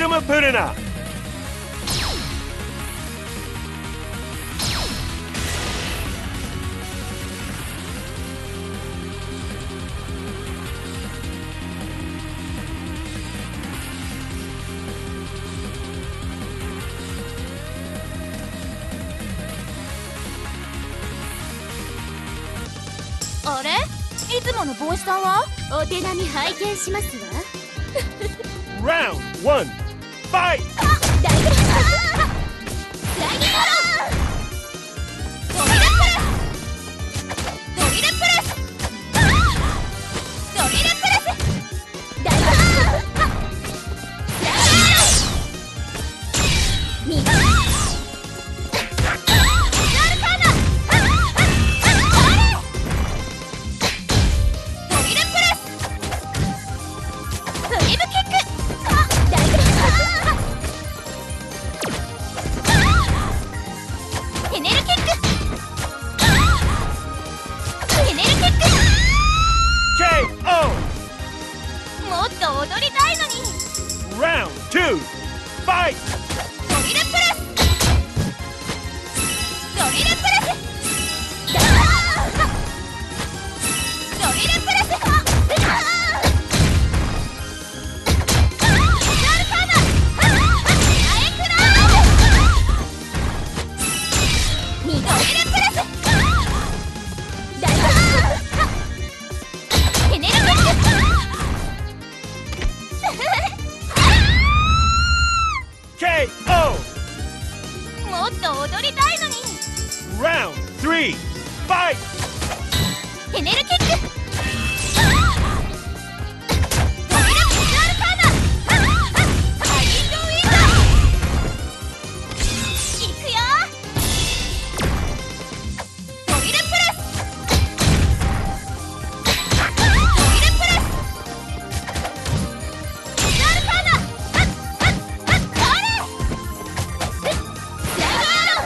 Nakama Purina. あれ、いつもの帽子さんはお手並み拝見しますわ。 Round 1 fight! 大丈夫。スライディングロー、ドリルプレス、ドリルプレス、ドリルプレス、大丈夫。スライディングロー、右、ガルカーナ、ドリルプレス、フリブキック、大丈夫。テネルキック、テネルキック、 KO! もっと踊りたいのに。 Round 2 fight! ドリルプレス、ドリルプレス、ドリルプレス、ガルカーナ、アエクラー、ミドリルプレス、大丈夫。テネルキック、 KO! もっと踊りたいのに。 Round 3 fight! テネルキック、ドリル、ガルカーナ、ハインドウィンダー、いくよ。ドリルプレス、ドリルプレス、ガルカーナ、あれ、スライドアロ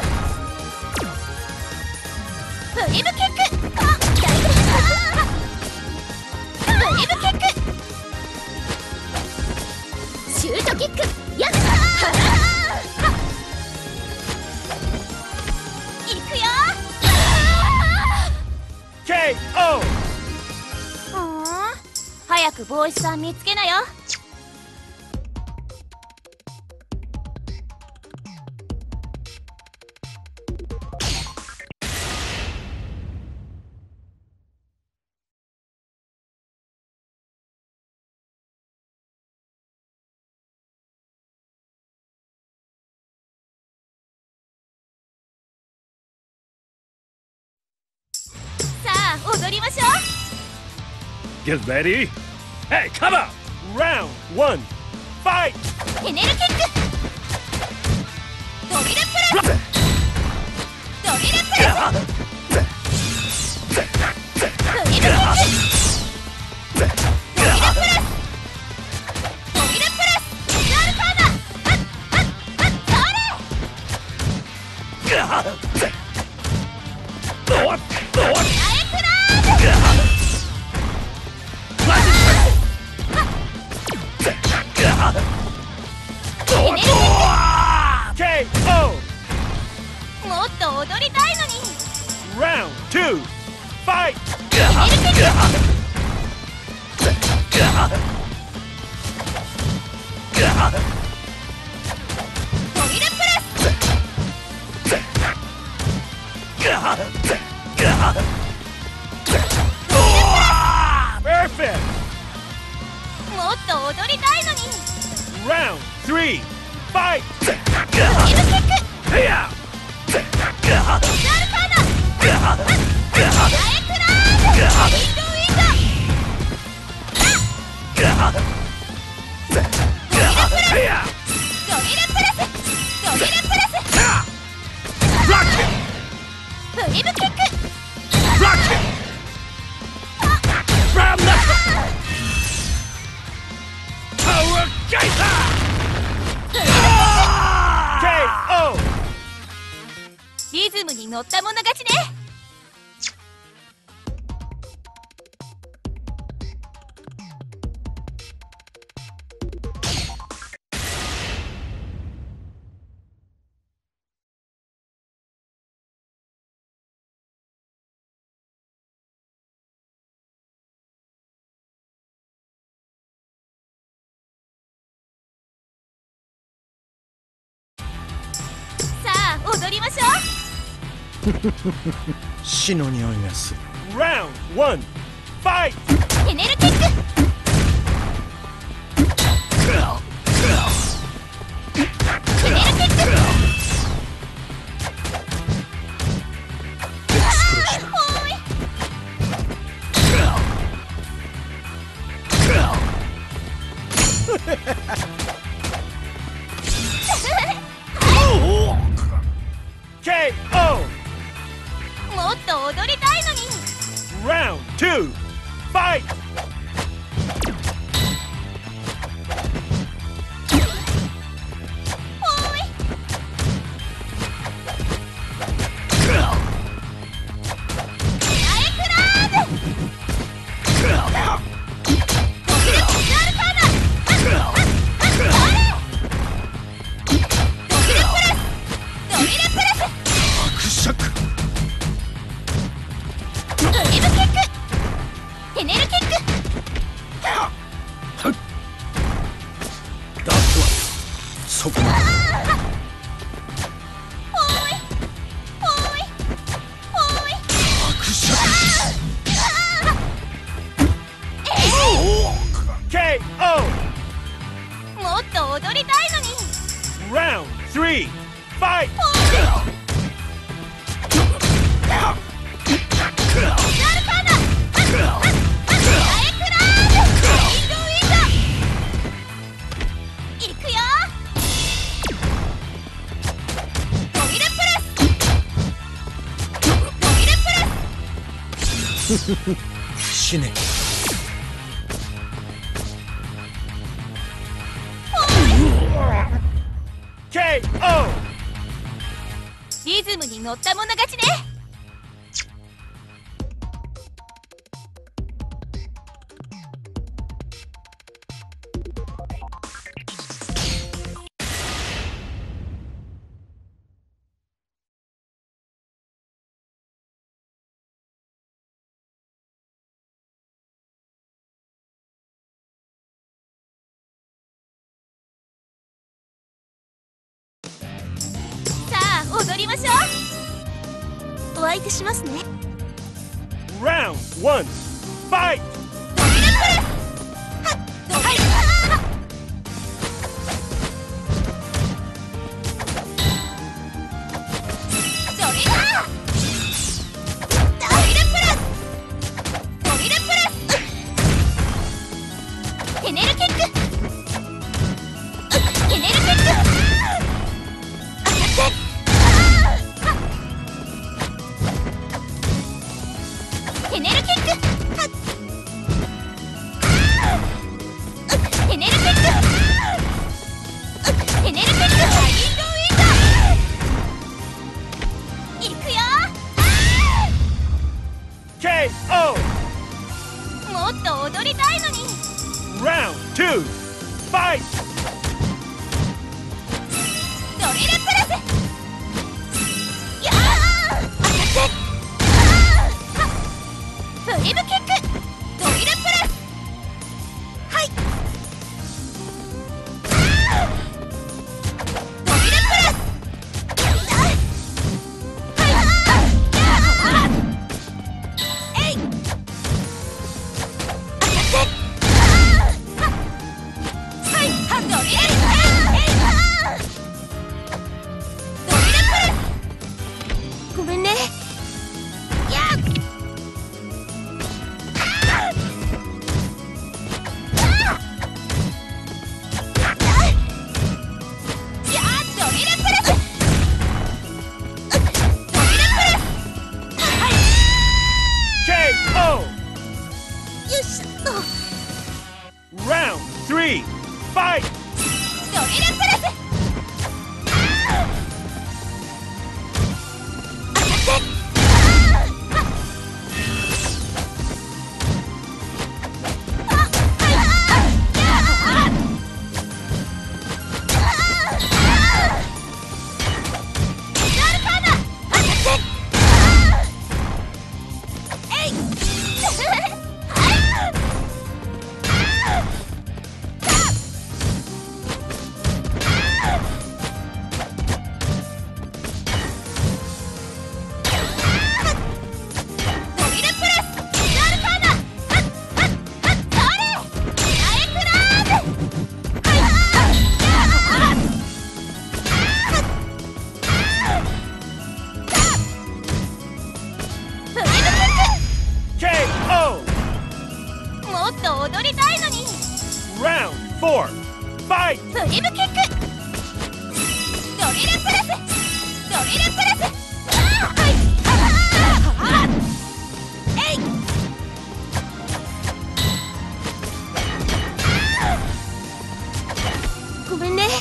ー、フリブキック、大丈夫。フリブキック、シュートキック、やっ、いくよ。 KO! 早く帽子さん見つけなよ。さあ踊りましょ Get ready? Hey, come on! Round 1 fight! う。テネルキック、ドリルプレス、ドリルプレス、フリブキック、ドリルプレス、ドリルプレス、ガルカーナ、それ、アエクラー、 KO! もっと踊りたいのに。 Round 2 fight! テネルキック、ドリルプレス、 Perfect! もっと踊りたいのに。 Round 3 fight! フリブキック、 Hey-ya! ガルカーナ、アエクラー、ハインドウィンダー、 Hey-ya! ドリルプレス、ドリルプレス、 Rock it! フリブキック、 Rock it! Round knuckle! Power Gator! KO! リズムに乗った者勝ちね。 りましょ死の匂いがする。 Round 1 Fight! う。テネルキック。テネルキック。 エクスプローション。 ほーい。 KO! もっと踊りたいのに。 Round 2 Fight! ほーい。アイクラーブ。ドリルアルカーナ。ドリルプレス。ドリルプレス。 伯爵。 ドリルキック。テネルキック。 だとはそこまで。 ほーい。ほーい。ほーい。 伯爵。 KO! もっと踊りたいのに。 Round 3 Fight! ほーい。アルカーナ。アイクラーブ。インドウィンド。いくよ。ドリルプレス。ドリルプレス。 死ね。 KO! リズムに乗った者勝ちね。さあ踊りましょう。お相手しますね。 Round 1 Fight! ドリルプレス。はっ、ドリル。ドリル。ドリルプレス。ドリルプレス。テネルキック。テネルキック。当たって。テネルキック。はっ。テネルキック。テネルキック。インドウィンド。いくよ。 KO! もっと踊りたいのに。 Round 2 Fight! ドリルプレス。やあ。当たって。フリブキック。ドリルプレス。はい。ドリルプレス。はい。えい。当たって。はい。ドリルプレス。ドリルプレス。ごめんね。やっ。 KO! よいしょっと。 Round 3 Fight! ドリルプレス。当たって。アルカーナ。当たって。えい。 4 fight フリムキックドリルプレスドリルプレスえいごめんねやっ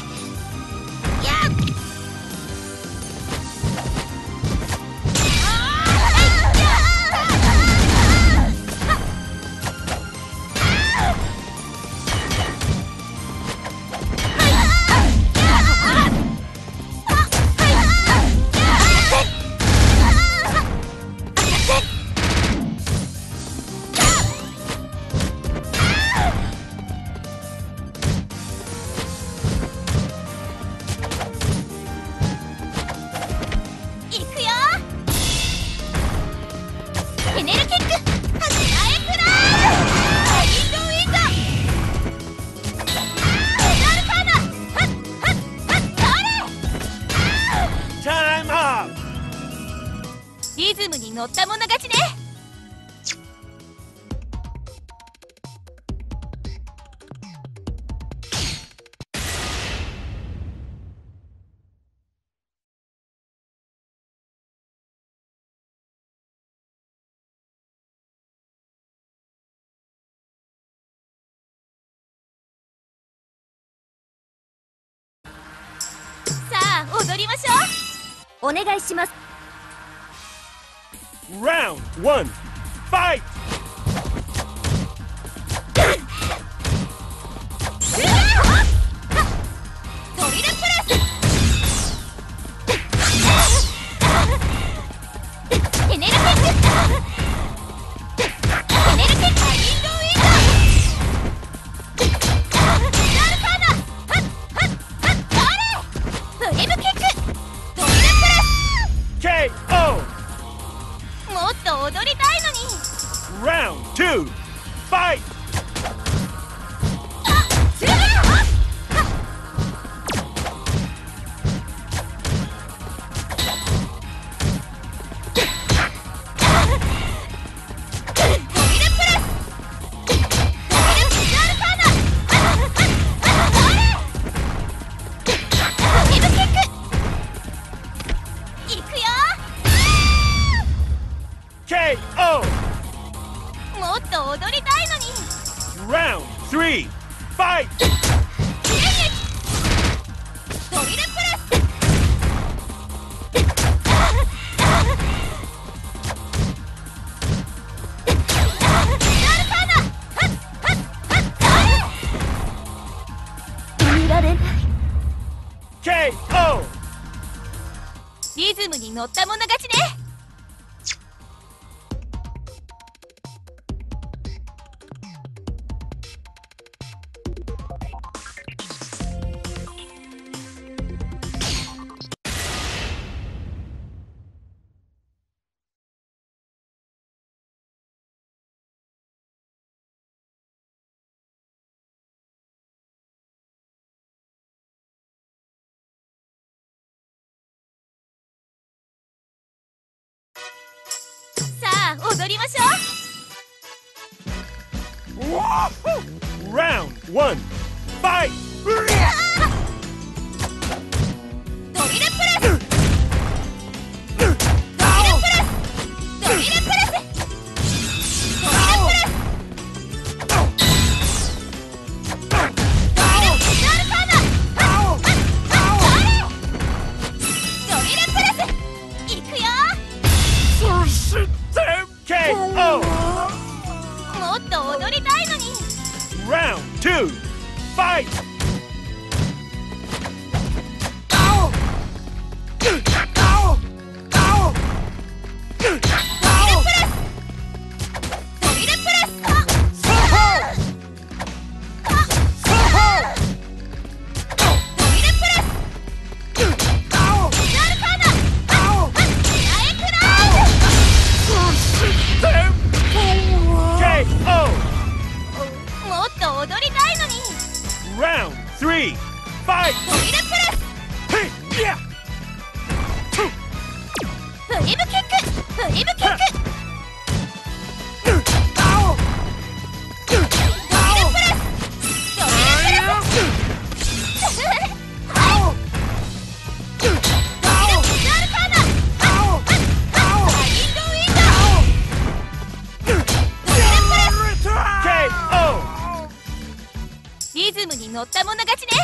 エネルキックハッナエクラーインドウィンドメダルカーナハッハッハッそれ time up リズムに乗った者勝ちね。さあ踊りましょう。お願いします。 round 1 fight ドリルプレスエネルキックエネルキックインドウィンドメダルカーナハッハッハッそれフリムキックドリルプレス KO もっと踊りたいのに round 2 fight すげえドリルプレスドリルメダルカーナフリムキックいくよ KO もっと踊りたいのに round 3 fight ドリルプレスメダルカーナハッハッハッそれ見られない KO リズムに乗った者勝ちね。さあ踊りましょう。 round 1 fight ドリルプレスドリルプレスドリルプレスドリルプレスドリルメダルカーナハッハッハッドリルプレスいくよ。 KO もっと踊りたいのに round 2 fight ドリルプレスドリルプレスドリルプレスメダルカーナハッナエクラー KO もっと踊りたいのに round 乗った者勝ちね。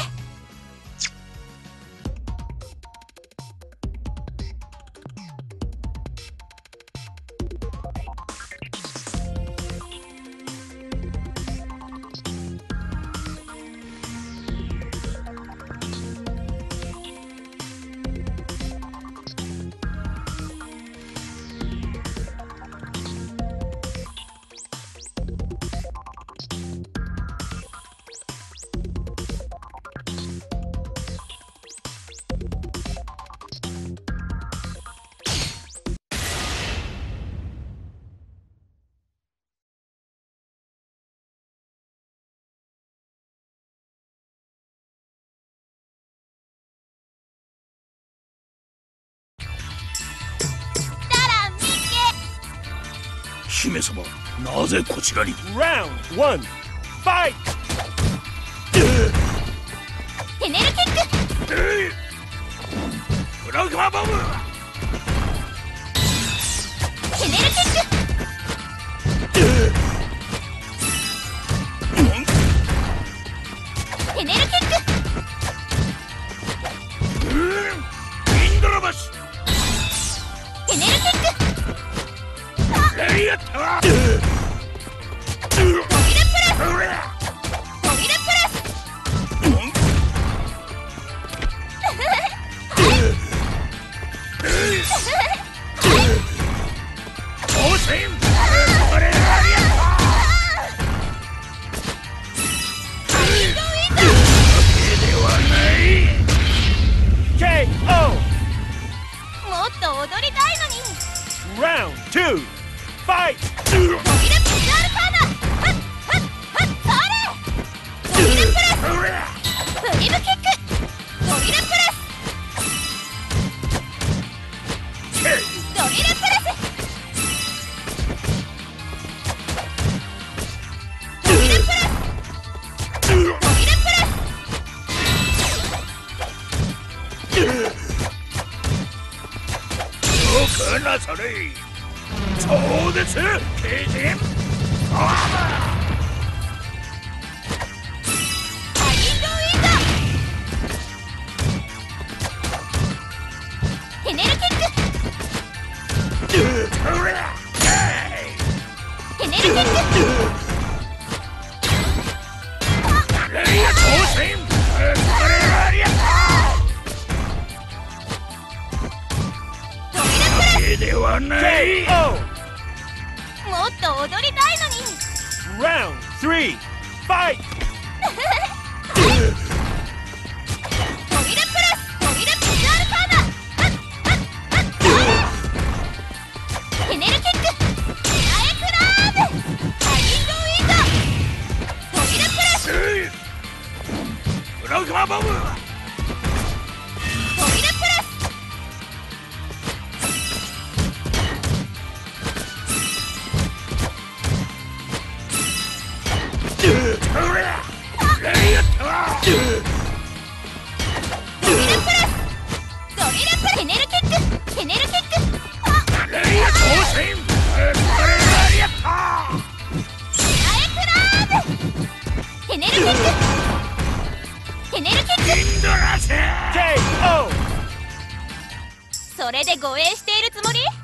姫様、なぜこちらに。 Round 1 Fight! テネルキック。 ブラグマボム。 テネルキック。テネルキック。 インドラバシ。 テネルキック。 レイアッター。 トリルプレス。トリルプレス。 当選。これありゃ。 ハインドウィンド。 ではない。 KO! もっと踊りたいのに。 Round 2 Fight! トリルプレスアルカーナ。はっはっはっ、それ。トリルプレス。フリルキック。トリルプレス。トリルプレス。トリルプレス。トリルプレス。 よくなされ。超絶軽人。 ハインドウィンド。テネルキック。テネルキック。 レイア当選。これありゃ。 トリルプレではない。 KO! ス。もっと踊りたいのに。 Round 3 Fight! トリルプレス。トリルプレスアルカーナ。はっはっはっ、テネルキック。エアエクラーブ。ハインドウィンド。トリルプレス。 ブラグマボム。 トリルプレス。 レイアッター。 トリルプレス。トリルプレス。テネルキック。テネルキック。 レイア当選。これありゃった。 エアエクラーブ。テネルキック。テネルキック。 インドラセ。 KO! それで護衛しているつもり？